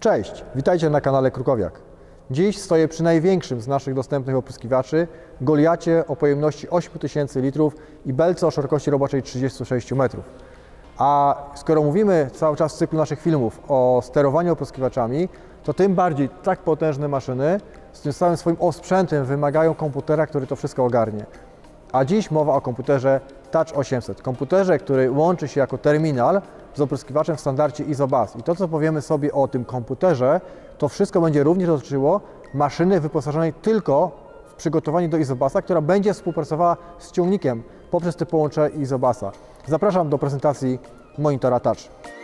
Cześć, witajcie na kanale Krukowiak. Dziś stoję przy największym z naszych dostępnych opryskiwaczy, Goliacie o pojemności 8000 litrów i belce o szerokości roboczej 36 metrów. A skoro mówimy cały czas w cyklu naszych filmów o sterowaniu opryskiwaczami, to tym bardziej tak potężne maszyny z tym samym swoim osprzętem wymagają komputera, który to wszystko ogarnie. A dziś mowa o komputerze Touch 800, komputerze, który łączy się jako terminal z opryskiwaczem w standardzie ISO-BUS. I to, co powiemy sobie o tym komputerze, to wszystko będzie również dotyczyło maszyny wyposażonej tylko w przygotowanie do ISO-BUS-a, która będzie współpracowała z ciągnikiem poprzez te połączenie ISO-BUS-a. Zapraszam do prezentacji monitora Touch.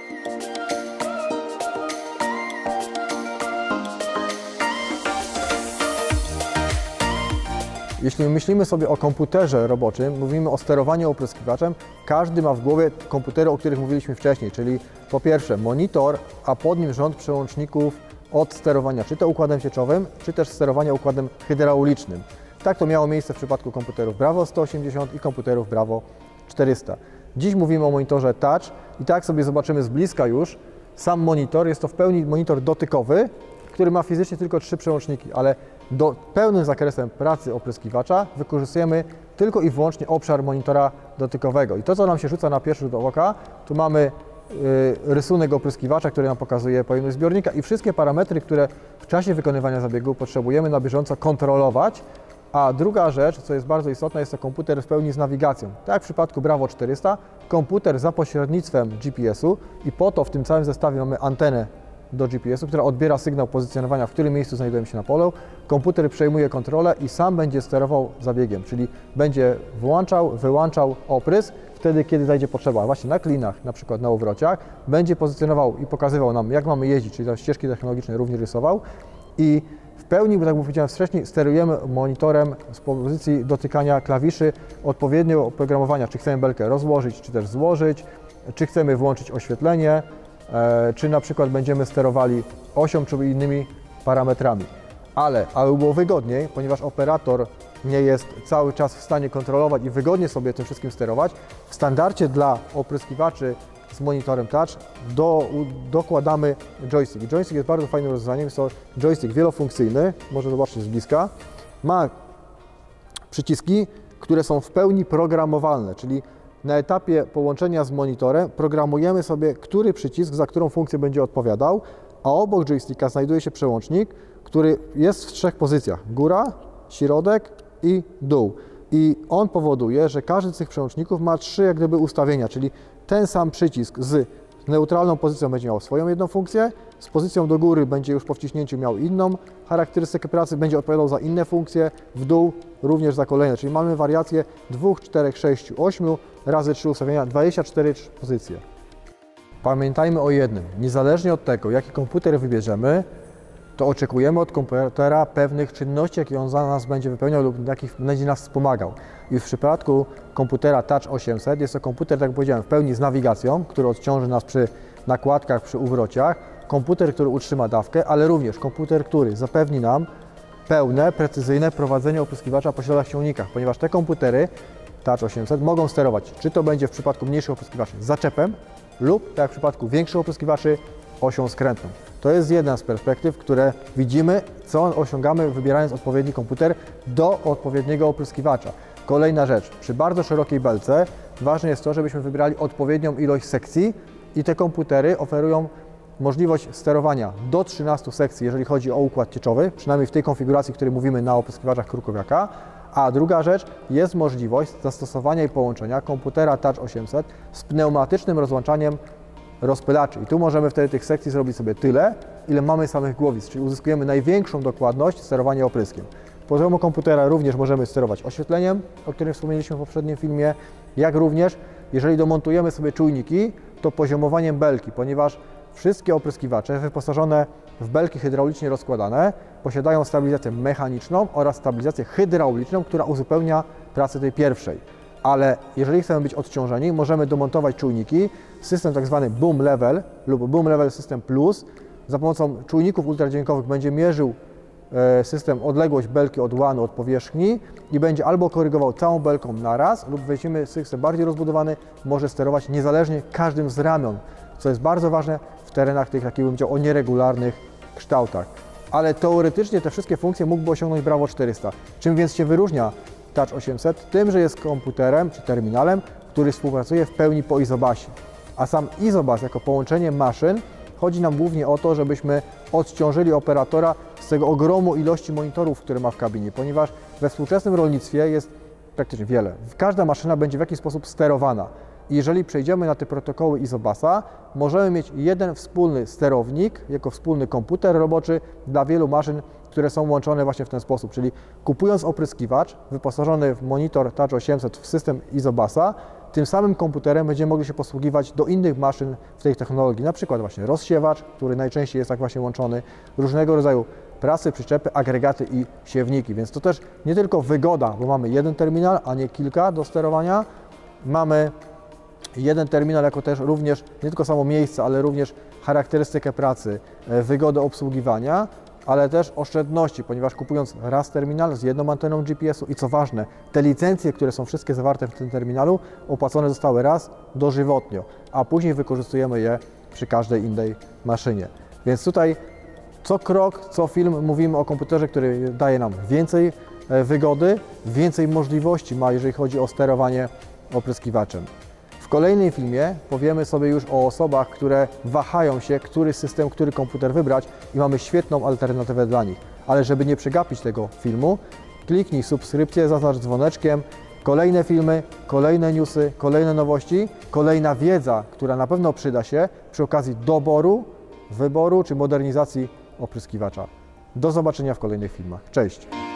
Jeśli myślimy sobie o komputerze roboczym, mówimy o sterowaniu opryskiwaczem, każdy ma w głowie komputery, o których mówiliśmy wcześniej, czyli po pierwsze monitor, a pod nim rząd przełączników od sterowania czy to układem sieczowym, czy też sterowania układem hydraulicznym. Tak to miało miejsce w przypadku komputerów Bravo 180 i komputerów Bravo 400. Dziś mówimy o monitorze Touch i tak sobie zobaczymy z bliska już sam monitor. Jest to w pełni monitor dotykowy, który ma fizycznie tylko 3 przełączniki, ale do pełnym zakresem pracy opryskiwacza wykorzystujemy tylko i wyłącznie obszar monitora dotykowego. I to, co nam się rzuca na pierwszy rzut oka, tu mamy rysunek opryskiwacza, który nam pokazuje pojemność zbiornika i wszystkie parametry, które w czasie wykonywania zabiegu potrzebujemy na bieżąco kontrolować. A druga rzecz, co jest bardzo istotna, jest to komputer w pełni z nawigacją. Tak jak w przypadku Bravo 400, komputer za pośrednictwem GPS-u i po to w tym całym zestawie mamy antenę do GPS-u, która odbiera sygnał pozycjonowania, w którym miejscu znajdujemy się na polu. Komputer przejmuje kontrolę i sam będzie sterował zabiegiem, czyli będzie włączał, wyłączał oprysk wtedy, kiedy zajdzie potrzeba. Właśnie na klinach, na przykład na uwrociach, będzie pozycjonował i pokazywał nam, jak mamy jeździć, czyli te ścieżki technologiczne również rysował. I w pełni, bo tak jak powiedziałem wcześniej, sterujemy monitorem z pozycji dotykania klawiszy odpowiednio oprogramowania, czy chcemy belkę rozłożyć, czy też złożyć, czy chcemy włączyć oświetlenie, czy na przykład będziemy sterowali osią, czy innymi parametrami. Ale aby było wygodniej, ponieważ operator nie jest cały czas w stanie kontrolować i wygodnie sobie tym wszystkim sterować, w standardzie dla opryskiwaczy z monitorem Touch dokładamy joystick. I joystick jest bardzo fajnym rozwiązaniem, jest to joystick wielofunkcyjny, może zobaczyć z bliska. Ma przyciski, które są w pełni programowalne, czyli na etapie połączenia z monitorem programujemy sobie, który przycisk za którą funkcję będzie odpowiadał, a obok joysticka znajduje się przełącznik, który jest w 3 pozycjach: góra, środek i dół. I on powoduje, że każdy z tych przełączników ma 3 jak gdyby ustawienia, czyli ten sam przycisk z neutralną pozycją będzie miał swoją jedną funkcję, z pozycją do góry będzie już po wciśnięciu miał inną charakterystykę pracy, będzie odpowiadał za inne funkcje, w dół również za kolejne, czyli mamy wariację 2, 4, 6, 8 razy 3 ustawienia, 24 pozycje. Pamiętajmy o jednym, niezależnie od tego, jaki komputer wybierzemy, to oczekujemy od komputera pewnych czynności, jakie on za nas będzie wypełniał lub jakich będzie nas wspomagał. I w przypadku komputera Touch 800 jest to komputer, tak jak powiedziałem, w pełni z nawigacją, który odciąży nas przy nakładkach, przy uwrociach, komputer, który utrzyma dawkę, ale również komputer, który zapewni nam pełne, precyzyjne prowadzenie opryskiwacza po śladach ciągnikach, ponieważ te komputery Touch 800 mogą sterować, czy to będzie w przypadku mniejszych opryskiwaczy zaczepem lub, tak jak w przypadku większych opryskiwaczy, osią skrętną. To jest jedna z perspektyw, które widzimy, co osiągamy, wybierając odpowiedni komputer do odpowiedniego opryskiwacza. Kolejna rzecz, przy bardzo szerokiej belce ważne jest to, żebyśmy wybrali odpowiednią ilość sekcji i te komputery oferują możliwość sterowania do 13 sekcji, jeżeli chodzi o układ cieczowy, przynajmniej w tej konfiguracji, o której mówimy na opryskiwaczach Krukowiaka. A druga rzecz, jest możliwość zastosowania i połączenia komputera Touch 800 z pneumatycznym rozłączaniem rozpylaczy. I tu możemy wtedy tych sekcji zrobić sobie tyle, ile mamy samych głowic, czyli uzyskujemy największą dokładność sterowania opryskiem. Poziomu komputera również możemy sterować oświetleniem, o którym wspomnieliśmy w poprzednim filmie, jak również, jeżeli domontujemy sobie czujniki, to poziomowaniem belki, ponieważ wszystkie opryskiwacze wyposażone w belki hydraulicznie rozkładane posiadają stabilizację mechaniczną oraz stabilizację hydrauliczną, która uzupełnia pracę tej pierwszej. Ale jeżeli chcemy być odciążeni, możemy domontować czujniki, system tak zwany Boom Level lub Boom Level System Plus. Za pomocą czujników ultradźwiękowych będzie mierzył system odległość belki od łanu, od powierzchni i będzie albo korygował całą belką na raz, lub weźmiemy system bardziej rozbudowany, może sterować niezależnie każdym z ramion, co jest bardzo ważne w terenach tych, jakich bym powiedział, o nieregularnych kształtach. Ale teoretycznie te wszystkie funkcje mógłby osiągnąć Bravo 400. Czym więc się wyróżnia Touch 800? Tym, że jest komputerem czy terminalem, który współpracuje w pełni po izobasie. A sam izobas jako połączenie maszyn, chodzi nam głównie o to, żebyśmy odciążyli operatora z tego ogromu ilości monitorów, które ma w kabinie, ponieważ we współczesnym rolnictwie jest praktycznie wiele. Każda maszyna będzie w jakiś sposób sterowana. I jeżeli przejdziemy na te protokoły izobasa, możemy mieć jeden wspólny sterownik, jako wspólny komputer roboczy dla wielu maszyn, które są łączone właśnie w ten sposób. Czyli kupując opryskiwacz wyposażony w monitor Touch 800 w system izobasa, tym samym komputerem będziemy mogli się posługiwać do innych maszyn w tej technologii, na przykład właśnie rozsiewacz, który najczęściej jest tak właśnie łączony, różnego rodzaju prasy, przyczepy, agregaty i siewniki, więc to też nie tylko wygoda, bo mamy jeden terminal, a nie kilka do sterowania, mamy jeden terminal jako też również nie tylko samo miejsce, ale również charakterystykę pracy, wygodę obsługiwania, ale też oszczędności, ponieważ kupując raz terminal z jedną anteną GPS-u i co ważne, te licencje, które są wszystkie zawarte w tym terminalu, opłacone zostały raz dożywotnio, a później wykorzystujemy je przy każdej innej maszynie. Więc tutaj co krok, co film mówimy o komputerze, który daje nam więcej wygody, więcej możliwości ma, jeżeli chodzi o sterowanie opryskiwaczem. W kolejnym filmie powiemy sobie już o osobach, które wahają się, który system, który komputer wybrać i mamy świetną alternatywę dla nich. Ale żeby nie przegapić tego filmu, kliknij subskrypcję, zaznacz dzwoneczkiem, kolejne filmy, kolejne newsy, kolejne nowości, kolejna wiedza, która na pewno przyda się przy okazji doboru, wyboru czy modernizacji opryskiwacza. Do zobaczenia w kolejnych filmach. Cześć!